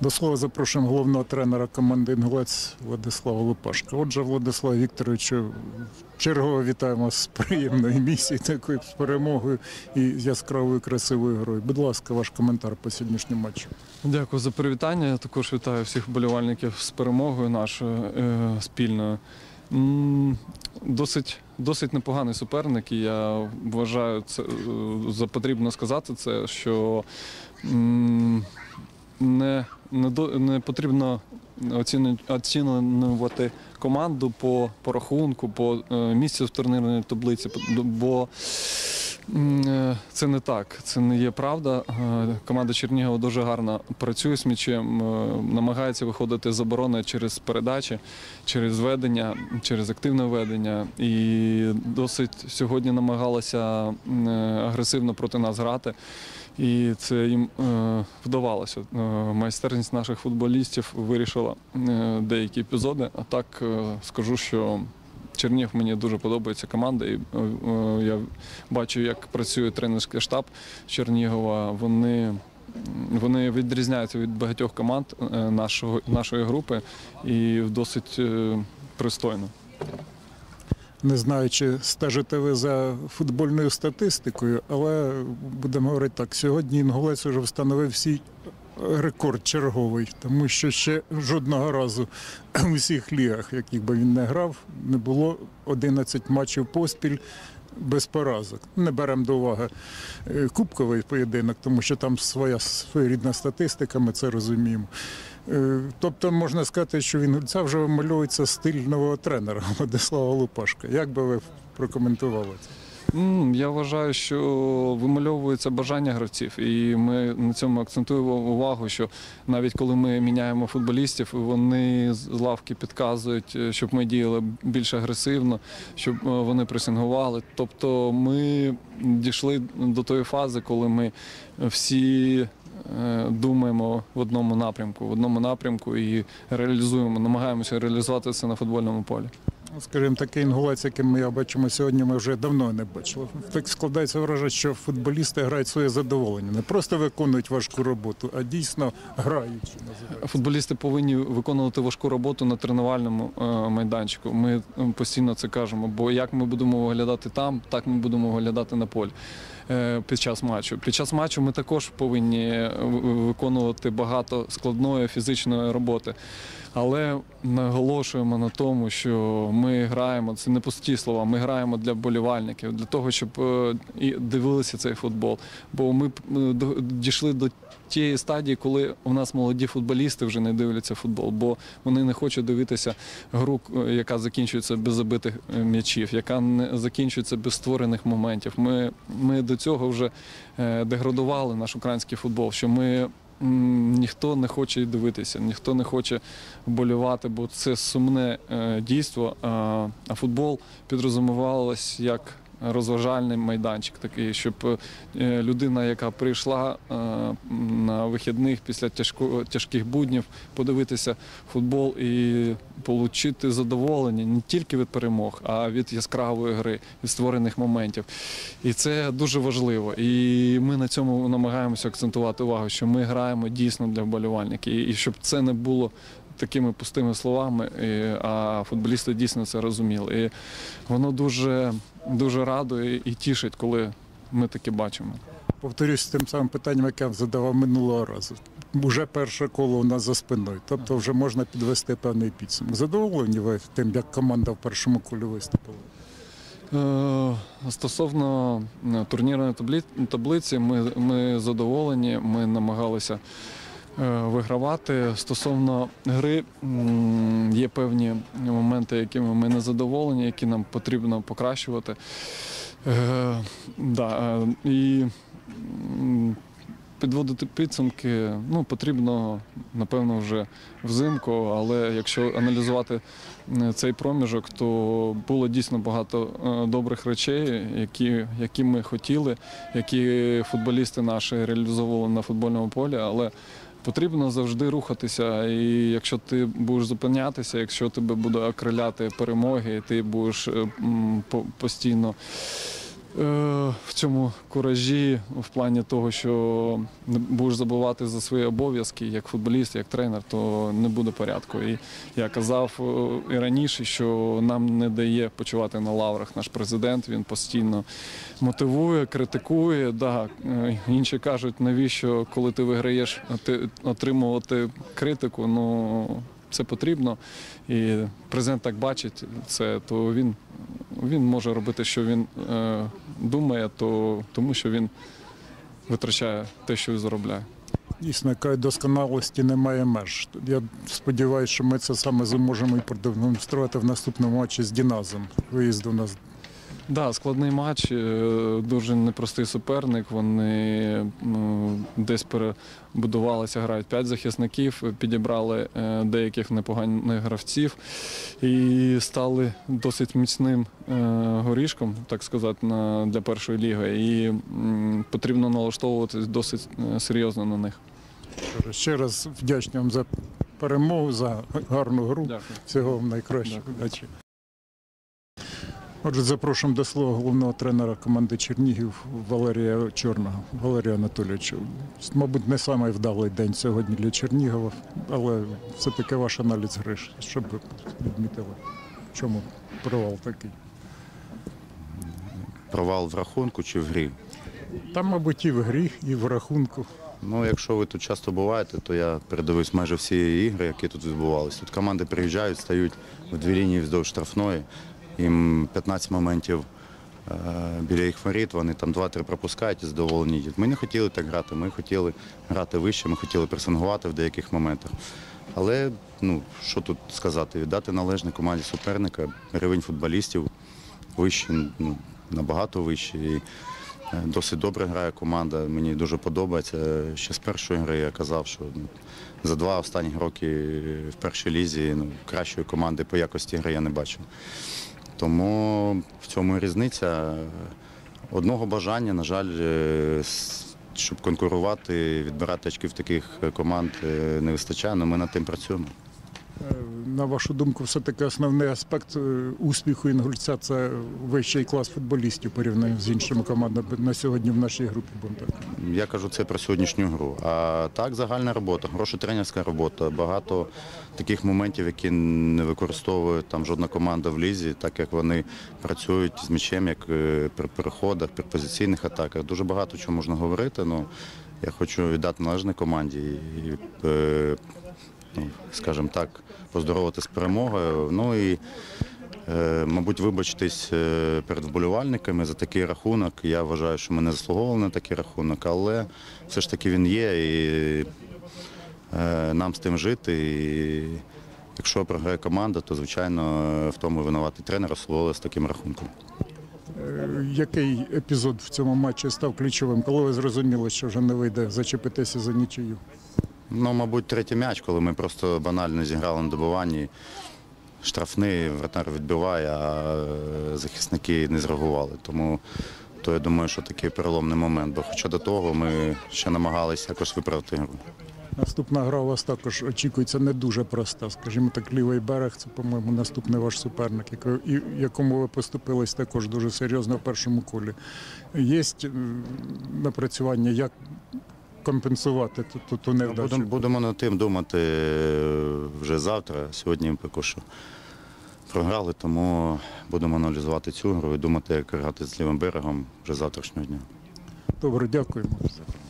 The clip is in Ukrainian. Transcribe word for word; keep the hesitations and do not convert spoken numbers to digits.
До слова запрошуємо головного тренера команди «Інгулець» Владислава Лупашка. Отже, Владислав Вікторовичу, чергово вітаємо з приємної місії, такою з перемогою і яскравою, красивою грою. Будь ласка, ваш коментар по сьогоднішньому матчу. Дякую за привітання. Я також вітаю всіх вболівальників з перемогою нашою е, спільною. М, Досить, досить непоганий суперник, і я вважаю, це, за потрібно сказати це, що м, не, не, до, не потрібно оцінювати команду по, по рахунку, по е, місцю в турнірній таблиці, бо е, це не так, це не є правда. Е, команда Чернігова дуже гарно працює з м'ячем, е, намагається виходити з оборони через передачі, через ведення, через активне ведення. І досить сьогодні намагалася е, агресивно проти нас грати. І це їм е, вдавалося. Е, майстерність наших футболістів вирішила е, деякі епізоди. А так е, скажу, що Чернігів мені дуже подобається команда. І, е, е, я бачу, як працює тренерський штаб Чернігова. Вони, вони відрізняються від багатьох команд е, нашого, нашої групи і досить е, пристойно. Не знаю, чи стежите ви за футбольною статистикою, але будемо говорити так, сьогодні «Інгулець» вже встановив свій рекорд черговий, тому що ще жодного разу у всіх лігах, яких би він не грав, не було одинадцять матчів поспіль без поразок. Не беремо до уваги кубковий поєдинок, тому що там своя своєрідна статистика, ми це розуміємо. Тобто можна сказати, що він це вже вимальовується стиль нового тренера Владислава Лупашка. Як би ви прокоментували це? Я вважаю, що вимальовується бажання гравців, і ми на цьому акцентуємо увагу, що навіть коли ми міняємо футболістів, вони з лавки підказують, щоб ми діяли більш агресивно, щоб вони пресингували. Тобто ми дійшли до тої фази, коли ми всі думаємо в одному напрямку, в одному напрямку і реалізуємо, намагаємося реалізувати це на футбольному полі. Скажімо, такий «Інгулець», який ми бачимо сьогодні, ми вже давно не бачили. Так складається враження, що футболісти грають своє задоволення. Не просто виконують важку роботу, а дійсно грають. Футболісти повинні виконувати важку роботу на тренувальному майданчику. Ми постійно це кажемо, бо як ми будемо виглядати там, так ми будемо виглядати на полі під час матчу. Під час матчу ми також повинні виконувати багато складної фізичної роботи. Але наголошуємо на тому, що ми граємо, це не пусті слова, ми граємо для вболівальників, для того, щоб і дивилися цей футбол. Бо ми дійшли до тієї стадії, коли у нас молоді футболісти вже не дивляться футбол, бо вони не хочуть дивитися гру, яка закінчується без забитих м'ячів, яка не закінчується без створених моментів. Ми, ми до цього вже деградували наш український футбол, що ми ніхто не хоче дивитися, ніхто не хоче вболівати, бо це сумне дійство, а футбол підрозумівалось як розважальний майданчик такий, щоб людина, яка прийшла на вихідних після тяжко, тяжких буднів, подивитися футбол і отримати задоволення не тільки від перемог, а від яскравої гри, від створених моментів. І це дуже важливо. І ми на цьому намагаємося акцентувати увагу, що ми граємо дійсно для вболівальників. І щоб це не було такими пустими словами, а футболісти дійсно це розуміли. І воно дуже, дуже радує і тішить, коли ми таке бачимо. Повторюсь тим самим питанням, яке я задавав минулого разу. Уже перше коло у нас за спиною, тобто вже можна підвести певний підсумок. Задоволені ви тим, як команда в першому колі виступила? Стосовно турнірної таблиці, ми, ми задоволені, ми намагалися вигравати. Стосовно гри, є певні моменти, якими ми не задоволені, які нам потрібно покращувати. Е, да, і підводити підсумки, ну, потрібно, напевно, вже взимку, але якщо аналізувати цей проміжок, то було дійсно багато добрих речей, які, які ми хотіли, які футболісти наші реалізовували на футбольному полі, але потрібно завжди рухатися, і якщо ти будеш зупинятися, якщо тебе буде окриляти перемоги, ти будеш постійно в цьому куражі, в плані того, що не будеш забувати за свої обов'язки як футболіст, як тренер, то не буде порядку. І я казав е, і раніше, що нам не дає почувати на лаврах наш президент. Він постійно мотивує, критикує. Да, е, інші кажуть, навіщо, коли ти виграєш, ти отримувати критику. Ну, це потрібно. І президент так бачить це, то він, він може робити, що він е, думає, то, тому що він витрачає те, що і заробляє. Дійсно, якої досконалості немає меж. Я сподіваюся, що ми це саме зможемо і продемонструвати в наступному матчі з Діназом. Виїзду на Да, складний матч, е, дуже непростий суперник. Вони ну, десь перебудувалися, грають п'ять захисників, підібрали е, деяких непоганих гравців і стали досить міцним е, горішком, так сказати, на, для першої ліги. І м, потрібно налаштовуватись досить е, серйозно на них. Ще раз вдячний вам за перемогу, за гарну гру. Дякую. Всього вам найкращого. Дякую. Удачі. Отже, запрошуємо до слова головного тренера команди Чернігів Валерія Чорного. Валерія Анатолійовича, мабуть, не самий вдалий день сьогодні для Чернігова, але все-таки ваш аналіз гри, щоб ви відмітили, в чому провал такий. Провал в рахунку чи в грі? Там, мабуть, і в грі, і в рахунку. Ну, якщо ви тут часто буваєте, то я передивився майже всі ігри, які тут відбувалися. Тут команди приїжджають, стають в дві лінії вздовж штрафної. Їм п'ятнадцять моментів е, біля їх воріт, вони там два-три пропускають і задоволені їдуть. Ми не хотіли так грати, ми хотіли грати вище, ми хотіли пресингувати в деяких моментах. Але, ну, що тут сказати, віддати належне команді суперника, рівень футболістів вищий, ну, набагато вищий. І е, досить добре грає команда, мені дуже подобається. Ще з першої гри я казав, що ну, за два останні роки в першій лізі ну, кращої команди по якості гри я не бачив. Тому в цьому і різниця. Одного бажання, на жаль, щоб конкурувати, відбирати очки в таких команд не вистачає, але ми над тим працюємо. На вашу думку, все-таки основний аспект успіху Інгульця – це вищий клас футболістів порівняно з іншими командами на сьогодні в нашій групі. Я кажу це про сьогоднішню гру. А так, загальна робота, хороша тренерська робота, багато таких моментів, які не використовує там жодна команда в лізі, так як вони працюють з м'ячем, як при переходах, при позиційних атаках. Дуже багато чого можна говорити, але я хочу віддати належне команді і, ну, скажімо так, поздоровати з перемогою. Ну і, е, мабуть, вибачитись перед вболівальниками за такий рахунок. Я вважаю, що ми не заслуговували на такий рахунок, але все ж таки він є і е, нам з тим жити. І якщо програє команда, то, звичайно, в тому винуватий тренер Осволи з таким рахунком. Який епізод в цьому матчі став ключовим? Коли ви зрозуміли, що вже не вийде зачепитися за нічию? Ну, мабуть, третій м'яч, коли ми просто банально зіграли на добиванні. Штрафний, вратар відбиває, а захисники не зреагували. Тому то я думаю, що такий переломний момент. Бо хоча до того ми ще намагалися якось виправити гру. Наступна гра у вас також очікується не дуже проста. Скажімо так, лівий берег – це, по-моєму, наступний ваш суперник, якому ви поступились також дуже серйозно в першому колі. Є напрацювання, як компенсувати ту, ту невдачу? Будемо, будемо над тим думати вже завтра. Сьогодні поки що програли, тому будемо аналізувати цю гру і думати, як грати з лівим берегом вже завтрашнього дня. Добре, дякуємо.